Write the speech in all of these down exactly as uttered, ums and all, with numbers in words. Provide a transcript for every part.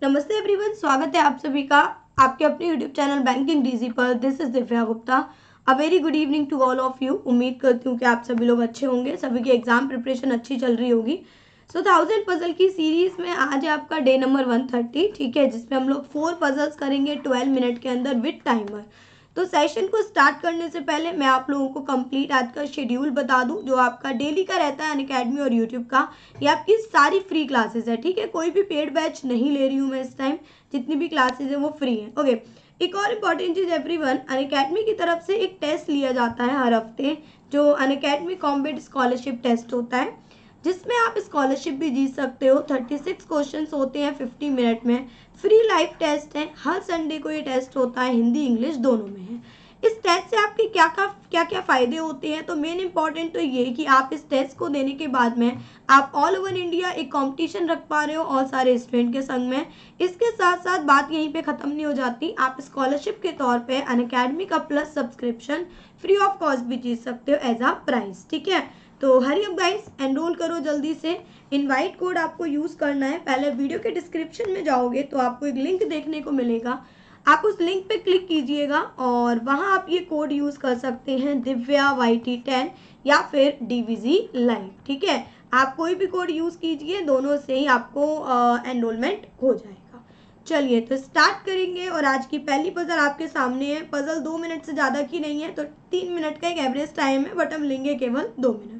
नमस्ते एवरीवन, स्वागत है आप सभी का आपके अपने यूट्यूब चैनल बैंकिंग डीजी पर। This is Divya Gupta. A very good evening to all of you. उम्मीद करती हूँ कि आप सभी लोग अच्छे होंगे, सभी की एग्जाम प्रिपरेशन अच्छी चल रही होगी। सो थाउजेंड पजल की सीरीज में आज है आपका डे नंबर वन थर्टी, ठीक है, जिसमें हम लोग फोर पजल्स करेंगे ट्वेल्व मिनट के अंदर विद टाइमर। तो सेशन को स्टार्ट करने से पहले मैं आप लोगों को कंप्लीट आज का शेड्यूल बता दूं, जो आपका डेली का रहता है अनअकैडमी और यूट्यूब का। ये आपकी सारी फ्री क्लासेस है, ठीक है, कोई भी पेड बैच नहीं ले रही हूँ मैं इस टाइम। जितनी भी क्लासेस है वो फ्री है। ओके, एक और इम्पॉर्टेंट चीज एवरीवन, अनअकैडमी की तरफ से एक टेस्ट लिया जाता है हर हफ्ते, जो अनअकैडमी कॉम्बेट स्कॉलरशिप टेस्ट होता है, जिसमें आप स्कॉलरशिप भी जीत सकते हो। थर्टी सिक्स क्वेश्चन होते हैं फिफ्टी मिनट में। फ्री लाइव टेस्ट है, हर संडे को ये टेस्ट होता है, हिंदी इंग्लिश दोनों में है। इस टेस्ट से आपके क्या क्या क्या क्या फायदे होते हैं, तो मेन इंपॉर्टेंट तो ये कि आप इस टेस्ट को देने के बाद में आप ऑल ओवर इंडिया एक कंपटीशन रख पा रहे हो और सारे स्टूडेंट के संग में। इसके साथ साथ बात यहीं पे खत्म नहीं हो जाती, आप स्कॉलरशिप के तौर पे अनअकैडमी का plus subscription free of cost भी जीत सकते हो एज अ प्राइज, ठीक है। तो हरी अप गाइस, एनरोल करो जल्दी से। इनवाइट कोड आपको यूज करना है। पहले वीडियो के डिस्क्रिप्शन में जाओगे तो आपको एक लिंक देखने को मिलेगा, आप उस लिंक पे क्लिक कीजिएगा और वहां आप ये कोड यूज कर सकते हैं, दिव्या वाई टी टेन या फिर डीवीजी लाइव, ठीक है। आप कोई भी कोड यूज कीजिए, दोनों से ही आपको एनरोलमेंट हो जाएगा। चलिए तो स्टार्ट करेंगे। और आज की पहली पजल आपके सामने है। पजल दो मिनट से ज्यादा की नहीं है, तो तीन मिनट का एक एवरेज टाइम है, बट हम लेंगे केवल दो मिनट।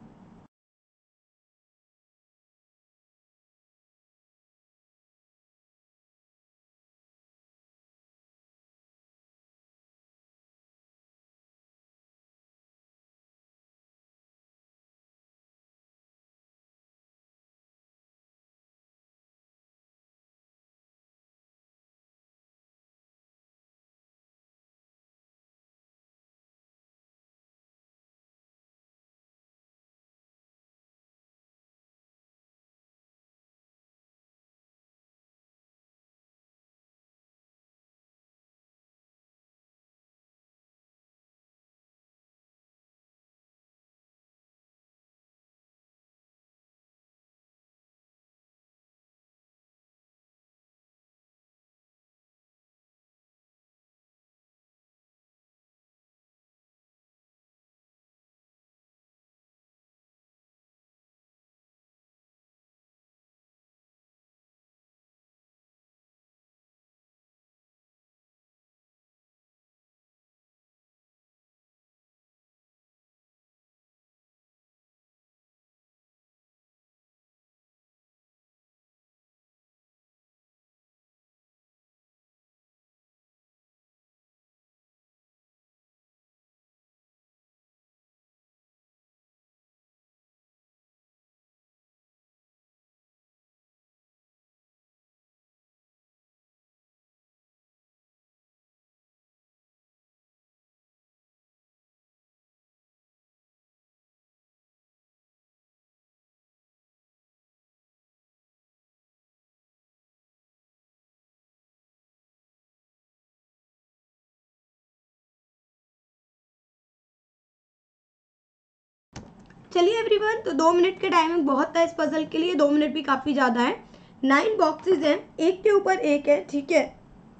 चलिए एवरीवन, तो दो मिनट के टाइमिंग बहुत है इस पजल के लिए, दो मिनट भी काफी ज्यादा है। नाइन बॉक्सेस हैं, एक के ऊपर एक है, ठीक है।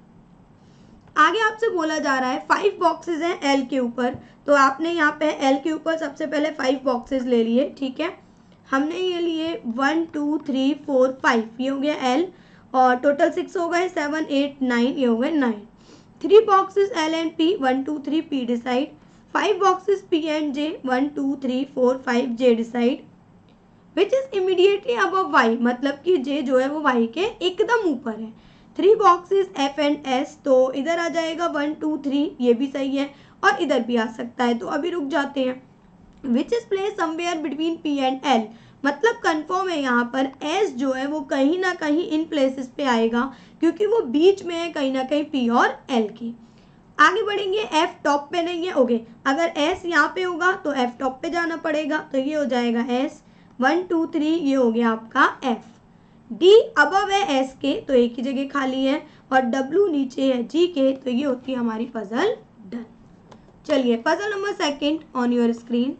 आगे आपसे बोला जा रहा है फाइव बॉक्सेस हैं एल के ऊपर, तो आपने यहाँ पे एल के ऊपर सबसे पहले फाइव बॉक्सेस ले लिए, ठीक है। हमने ये लिए one two three four five, ये हो गया एल, और टोटल सिक्स हो गए, सेवन एट नाइन, ये हो गए nine. Three boxes L and P, one two three P decide. Five boxes P and J, one two three four five J decide. Which is immediately above Y, मतलब कि जे जो है वो Y के एकदम ऊपर है। Three boxes F and S, तो इधर आ जाएगा वन टू थ्री, ये भी सही है, और इधर भी आ सकता है, तो अभी रुक जाते हैं। Which is place somewhere between P and L, मतलब कंफर्म है यहाँ पर एस जो है वो कहीं ना कहीं इन प्लेसेस पे आएगा, क्योंकि वो बीच में है कहीं ना कहीं पी और एल के। आगे बढ़ेंगे, एफ टॉप पे नहीं है, ओके, अगर एस यहाँ पे होगा तो एफ टॉप पे जाना पड़ेगा, तो ये हो जाएगा एस, वन टू थ्री, ये हो गया आपका एफ। डी अबव है एस के, तो एक ही जगह खाली है, और डब्ल्यू नीचे है जी के, तो ये होती है हमारी पजल डन। चलिए puzzle number second on your screen.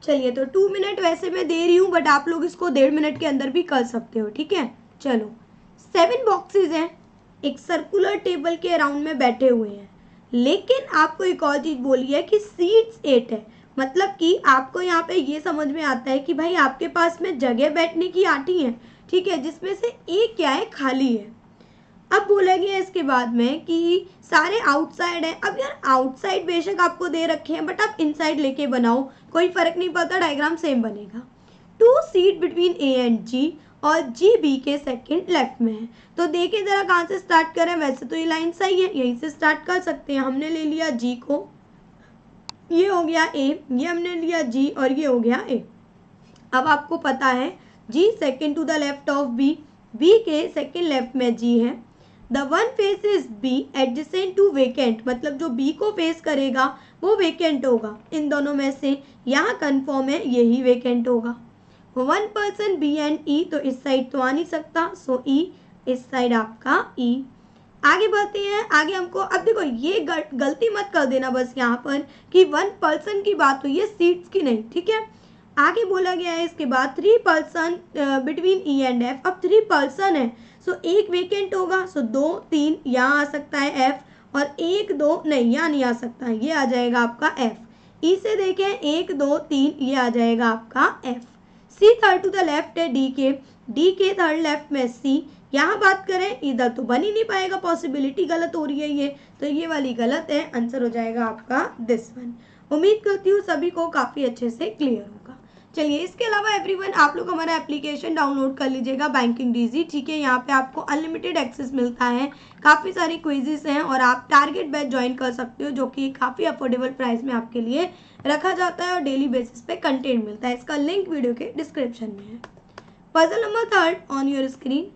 चलिए, तो टू मिनट वैसे मैं दे रही हूँ, बट आप लोग इसको डेढ़ मिनट के अंदर भी कर सकते हो, ठीक है। चलो, सेवन बॉक्सेस हैं, एक सर्कुलर टेबल के अराउंड में बैठे हुए हैं, लेकिन आपको एक और चीज बोली है कि सीट्स एट है। मतलब कि आपको यहाँ पे ये समझ में आता है कि भाई आपके पास में जगह बैठने की आठी है, ठीक है, जिसमें से एक क्या है, खाली है। अब बोला गया इसके बाद में कि सारे आउटसाइड है। अब यार आउटसाइड बेशक आपको दे रखे हैं, बट आप इनसाइड लेके बनाओ, कोई फर्क नहीं पड़ता, डायग्राम सेम बनेगा। Two seat between A and G, और जी बी के सेकंड लेफ्ट में है। तो देखिए जरा कहाँ से स्टार्ट करें। वैसे तो ये लाइन सही है, यहीं से स्टार्ट कर सकते हैं। हमने ले लिया जी को, ये हो गया ए, ये हमने लिया जी, और ये हो गया ए। अब आपको पता है G second to the left of B, B के सेकेंड लेफ्ट में जी है। The one face is B adjacent to vacant, मतलब जो बी को फेस करेगा वो वेकेंट होगा। इन दोनों में से यहाँ कन्फर्म है यही वेकेंट होगा। One person B and E, तो इस साइड तो आ नहीं सकता, सो ई, इस साइड आपका ई। आगे बढ़ते हैं। आगे हमको अब देखो, ये गलती मत कर देना बस यहाँ पर कि वन पर्सन की बात हुई है, सीट्स की नहीं, ठीक है। आगे बोला गया है इसके बाद three person between E and F. अब थ्री पर्सन है, सो एक वेकेंट होगा, सो दो तीन यहाँ आ सकता है एफ, और एक दो नहीं, यहाँ नहीं आ सकता, ये आ जाएगा आपका एफ। ई से देखें, एक दो तीन, ये आ जाएगा आपका F. C third to the left है डी के, डी के थर्ड लेफ्ट में सी। यहाँ बात करें, इधर तो बन ही नहीं पाएगा, पॉसिबिलिटी गलत हो रही है ये, तो ये वाली गलत है, आंसर हो जाएगा आपका दिस वन। उम्मीद करती हूँ सभी को काफ़ी अच्छे से क्लियर होगा। चलिए, इसके अलावा एवरीवन आप लोग हमारा एप्लीकेशन डाउनलोड कर लीजिएगा बैंकिंग डीजी, ठीक है। यहाँ पे आपको अनलिमिटेड एक्सेस मिलता है, काफ़ी सारी क्विजेस हैं, और आप टारगेट बैच ज्वाइन कर सकते हो, जो कि काफ़ी अफोर्डेबल प्राइस में आपके लिए रखा जाता है, और डेली बेसिस पे कंटेंट मिलता है। इसका लिंक वीडियो के डिस्क्रिप्शन में है। Puzzle number third on your screen.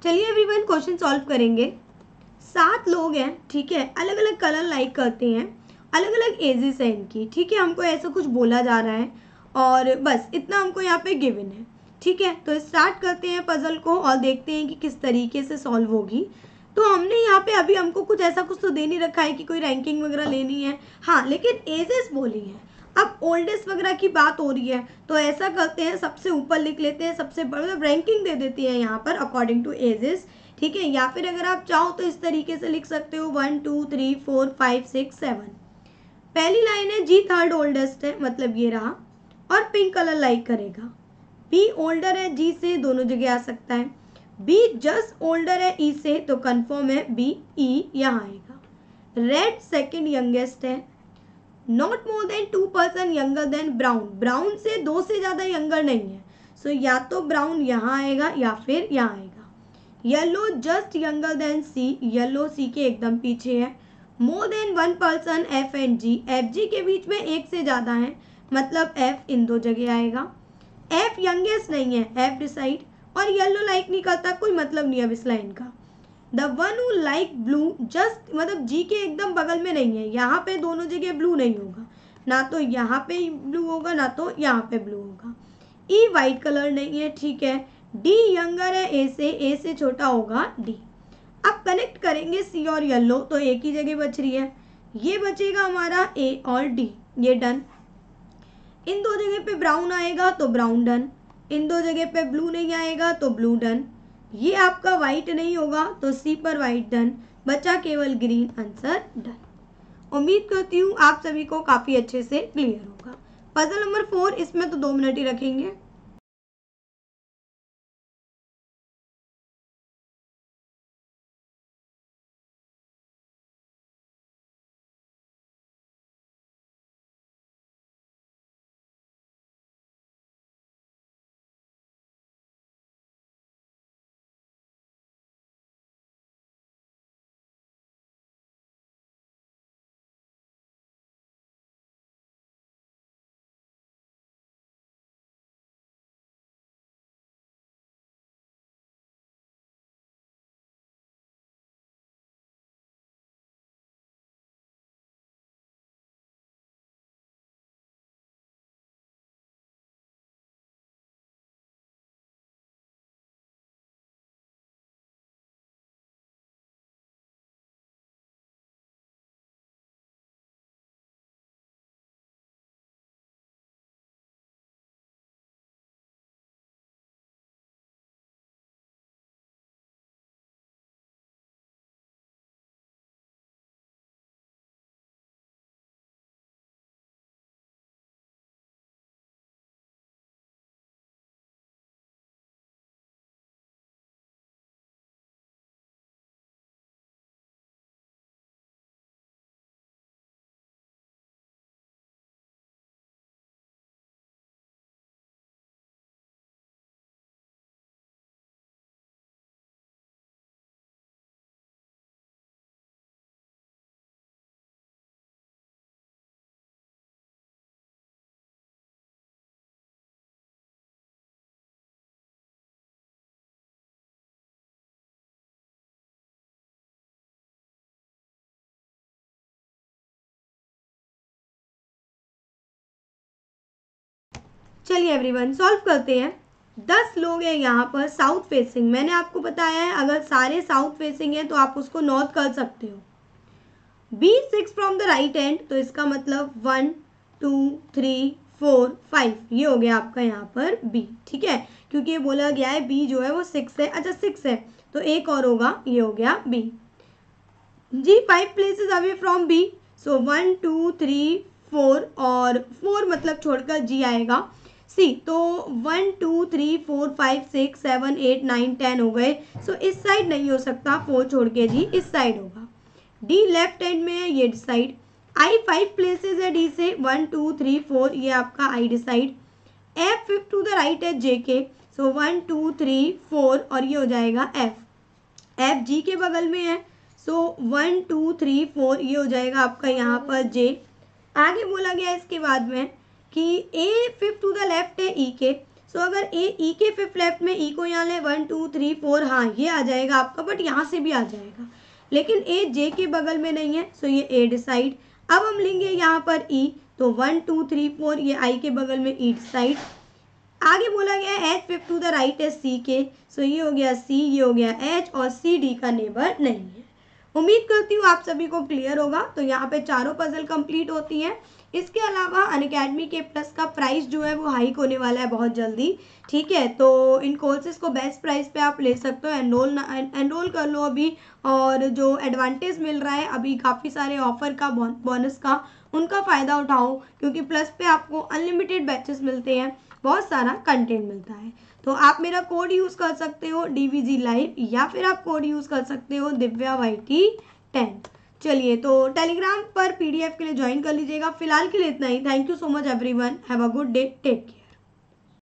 चलिए एवरीवन क्वेश्चन सॉल्व करेंगे। सात लोग हैं, ठीक है, अलग अलग कलर लाइक करते हैं, अलग अलग एजेस है इनकी, ठीक है, हमको ऐसा कुछ बोला जा रहा है और बस इतना हमको यहाँ पे गिवन है, ठीक है। तो स्टार्ट करते हैं पजल को और देखते हैं कि किस तरीके से सॉल्व होगी। तो हमने यहाँ पे अभी हमको कुछ ऐसा कुछ तो दे नहीं रखा है कि कोई रैंकिंग वगैरह लेनी है, हाँ, लेकिन एजेस बोली हैं। अब ओल्डेस्ट वगैरह की बात हो रही है तो ऐसा करते हैं, सबसे ऊपर लिख लेते हैं, सबसे बड़ा रैंकिंग दे देती है यहाँ पर अकॉर्डिंग टू एजेस, ठीक है। या फिर अगर आप चाहो तो इस तरीके से लिख सकते हो one two three four five six seven. पहली लाइन है जी थर्ड ओल्डेस्ट है, मतलब ये रहा, और पिंक कलर लाइक करेगा। बी ओल्डर है जी से, दोनों जगह आ सकता है। बी जस्ट ओल्डर है ई से, तो कंफर्म है बी ई यहाँ आएगा। रेड सेकंड यंगेस्ट है, not more than two person younger than brown, brown से दो से ज़्यादा यंगर नहीं है, सो so, या तो ब्राउन यहाँ आएगा या फिर यहाँ आएगा। Yellow just younger than C, yellow C के एकदम पीछे है। More than one person F and G, F G के बीच में एक से ज़्यादा है, मतलब एफ इन दो जगह आएगा। एफ यंगेस्ट नहीं है, एफ डिसाइड, और येलो लाइक नहीं करता, कोई मतलब नहीं है इस लाइन का। The one who like blue just, मतलब जी के एकदम बगल में नहीं है, यहाँ पे दोनों जगह ब्लू नहीं होगा, ना तो यहाँ पे ब्लू होगा ना तो यहाँ पे ब्लू होगा। ई वाइट कलर नहीं है, ठीक है। डी यंगर है ए से, ए से छोटा होगा डी। अब कनेक्ट करेंगे सी और येलो, तो एक ही जगह बच रही है, ये बचेगा हमारा ए और डी, ये डन। इन दो जगह पे ब्राउन आएगा तो ब्राउन डन, इन दो जगह पे ब्लू नहीं आएगा तो ब्लू डन। ये आपका वाइट नहीं होगा तो सी पर वाइट डन, बचा केवल ग्रीन, आंसर डन। उम्मीद करती हूँ आप सभी को काफी अच्छे से क्लियर होगा। पजल नंबर फोर, इसमें तो दो मिनट ही रखेंगे। चलिए एवरीवन सॉल्व करते हैं। दस लोग हैं यहाँ पर साउथ फेसिंग, मैंने आपको बताया है अगर सारे साउथ फेसिंग हैं तो आप उसको नॉर्थ कर सकते हो। B six from the right hand, तो इसका मतलब one two three four five, ये हो गया आपका यहाँ पर बी, ठीक है, क्योंकि ये बोला गया है बी जो है वो सिक्स है। अच्छा सिक्स है तो एक और होगा, ये हो गया B. G five places away from B, so one two three four, और फोर मतलब छोड़कर जी आएगा। सी तो one two three four five six seven eight nine ten हो गए, सो इस साइड नहीं हो सकता, फोर छोड़ के जी इस साइड होगा। डी लेफ्ट हैंड में है, ये डिसाइड। आई फाइव प्लेसेस है डी से, वन टू थ्री फोर, ये आपका I decide. F fifth to the right है जे के, so one two three four, और ये हो जाएगा एफ। एफ जी के बगल में है, so one two three four, ये हो जाएगा आपका यहाँ पर जे। आगे बोला गया इसके बाद में कि A fifth to the left है ई के, सो अगर ए ई के फिफ्थ लेफ्ट में ई को यहाँ ले वन टू थ्री फोर, हाँ ये आ जाएगा आपका, बट यहाँ से भी आ जाएगा, लेकिन ए जे के बगल में नहीं है, सो ये ए डिसाइड। अब हम लेंगे यहाँ पर ई, तो वन टू थ्री फोर, ये आई के बगल में ई डिसाइड। आगे बोला गया है H fifth to the right है सी के, सो ये हो गया सी, ये हो गया एच, और सी डी का नेबर नहीं है। उम्मीद करती हूँ आप सभी को क्लियर होगा। तो यहाँ पे चारों पजल कंप्लीट होती हैं। इसके अलावा अनअकैडमी के प्लस का प्राइस जो है वो हाइक होने वाला है बहुत जल्दी, ठीक है। तो इन कोर्सेज को बेस्ट प्राइस पे आप ले सकते हो, एनरोल एनरोल कर लो अभी। और जो एडवांटेज मिल रहा है अभी काफ़ी सारे ऑफर का, बोनस का, उनका फ़ायदा उठाओ, क्योंकि प्लस पे आपको अनलिमिटेड बैचेस मिलते हैं, बहुत सारा कंटेंट मिलता है। तो आप मेरा कोड यूज़ कर सकते हो डी वी जी लाइव, या फिर आप कोड यूज़ कर सकते हो दिव्या वाई टी टेन। चलिए, तो टेलीग्राम पर पीडीएफ के लिए ज्वाइन कर लीजिएगा। फिलहाल के लिए इतना ही। Thank you so much everyone, have a good day, take care.